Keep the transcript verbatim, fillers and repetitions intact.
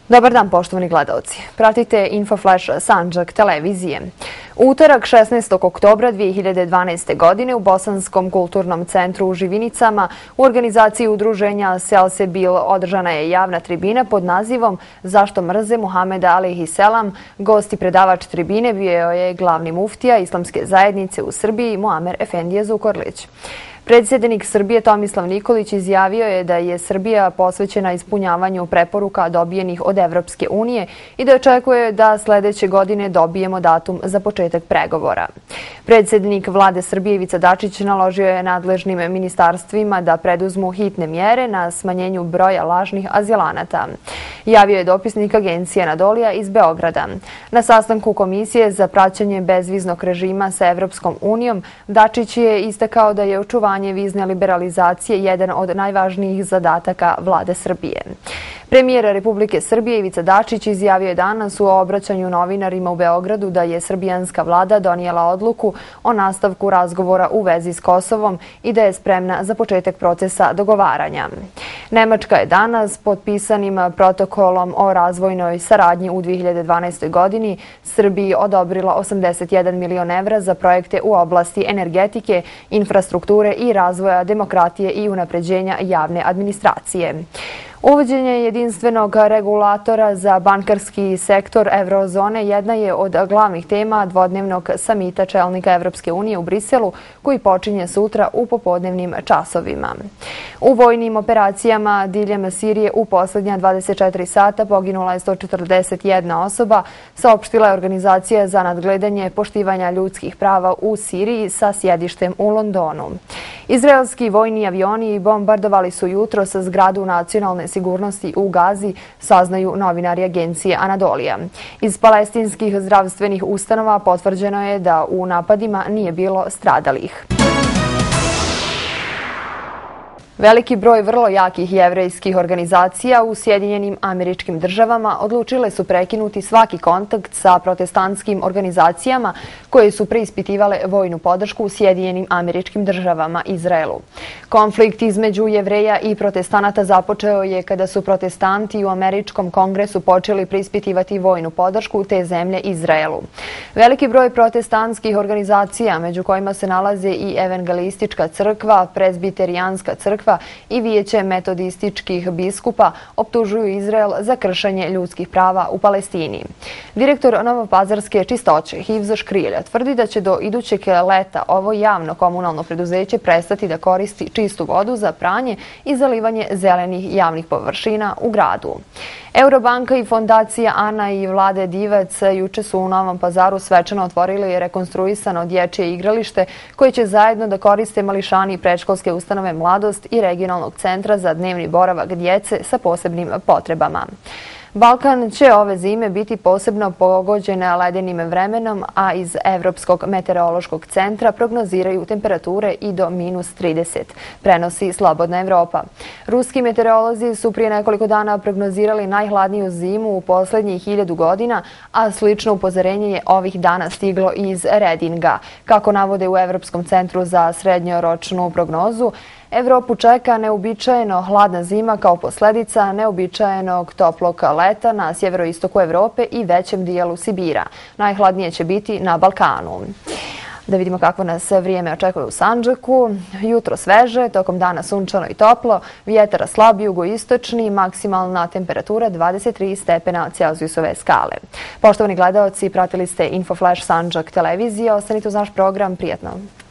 Dobar dan, poštovani gledaoci. Pratite Infoflash Sandžak televizije. U utorak šesnaestog oktobra dve hiljade dvanaeste. godine u Bosanskom kulturnom centru u Živinicama u organizaciji udruženja Selsebil održana je javna tribina pod nazivom Zašto mrze Muhameda alejhi selam. Gost i predavač tribine bio je glavni muftija Islamske zajednice u Srbiji Muamer Efendija Zukorlić. Predsjednik Srbije Tomislav Nikolić izjavio je da je Srbija posvećena ispunjavanju preporuka dobijenih od Evropske unije i da očekuje da sljedeće godine dobijemo datum za početak pregovora. Predsjednik vlade Srbije Ivica Dačić naložio je nadležnim ministarstvima da preduzmu hitne mjere na smanjenju broja lažnih azilanata. Javio je dopisnik agencije Anadolija iz Beograda. Na sastanku Komisije za praćenje bezviznog režima sa Evropskom unijom Dačić je istakao da je očuvanje vizne liberalizacije jedan od najvažnijih zadataka vlade Srbije. Premijer Republike Srbije Ivica Dačić izjavio je danas u obraćanju novinarima u Beogradu da je srbijanska vlada donijela odluku o nastavku razgovora u vezi s Kosovom i da je spremna za početak procesa dogovaranja. Nemačka je danas potpisanim protokolom o razvojnoj saradnji u dve hiljade dvanaestoj. godini Srbiji odobrila osamdeset jedan milion evra za projekte u oblasti energetike, infrastrukture i razvoja demokratije i unapređenja javne administracije. Uvođenje jedinstvenog regulatora za bankarski sektor Eurozone jedna je od glavnih tema dvodnevnog samita čelnika Evropske unije u Briselu, koji počinje sutra u popodnevnim časovima. U vojnim operacijama diljem Sirije u posljednja dvadeset četiri sata poginula je sto četrdeset jedna osoba, saopštila je Organizacija za nadgledanje poštivanja ljudskih prava u Siriji sa sjedištem u Londonu. Izraelski vojni avioni bombardovali su jutro sa zgradu nacionalne sigurnosti u Gazi, saznaju novinari agencije Anadolija. Iz palestinskih zdravstvenih ustanova potvrđeno je da u napadima nije bilo stradalih. Veliki broj vrlo jakih jevrejskih organizacija u Sjedinjenim Američkim Državama odlučile su prekinuti svaki kontakt sa protestantskim organizacijama koje su preispitivale vojnu podršku u Sjedinjenim Američkim Državama Izraelu. Konflikt između Jevreja i protestanata započeo je kada su protestanti u Američkom kongresu počeli preispitivati vojnu podršku te zemlje Izraelu. Veliki broj protestantskih organizacija, među kojima se nalaze i Evangelistička crkva, Prezbiterijanska crkva i Vijeće metodističkih biskupa, optužuju Izrael za kršenje ljudskih prava u Palestini. Direktor Novopazarske čistoće Hivzo Škrilja tvrdi da će do idućeg leta ovo javno komunalno preduzeće prestati da koristi čistu vodu za pranje i zalivanje zelenih javnih površina u gradu. Eurobanka i fondacija Ana i Vlade Divac juče su u Novom Pazaru svečano otvorili rekonstruisano dječje igralište koje će zajedno da koriste mališani i predškolske ustanove Mladost i regionalnog centra za dnevni boravak djece sa posebnim potrebama. Balkan će ove zime biti posebno pogođen ledenim vremenom, a iz Evropskog meteorološkog centra prognoziraju temperature i do minus trideset, prenosi Slobodna Evropa. Ruski meteorolozi su prije nekoliko dana prognozirali najhladniju zimu u posljednjih hiljadu godina, a slično upozorenje je ovih dana stiglo iz Redinga. Kako navode u Evropskom centru za srednjoročnu prognozu, Evropu čeka neobičajeno hladna zima kao posljedica neobičajenog toplog leta na sjeveroistoku Evrope i većem dijelu Sibira. Najhladnije će biti na Balkanu. Da vidimo kako nas vrijeme očekuje u Sandžaku. Jutro sveže, tokom dana sunčano i toplo, vjetar slab jugoistočni, maksimalna temperatura dvadeset tri stepena Celzijusove skale. Poštovani gledaoci, pratili ste Infoflash Sandžak televizije. Ostanite uz naš program. Prijetno!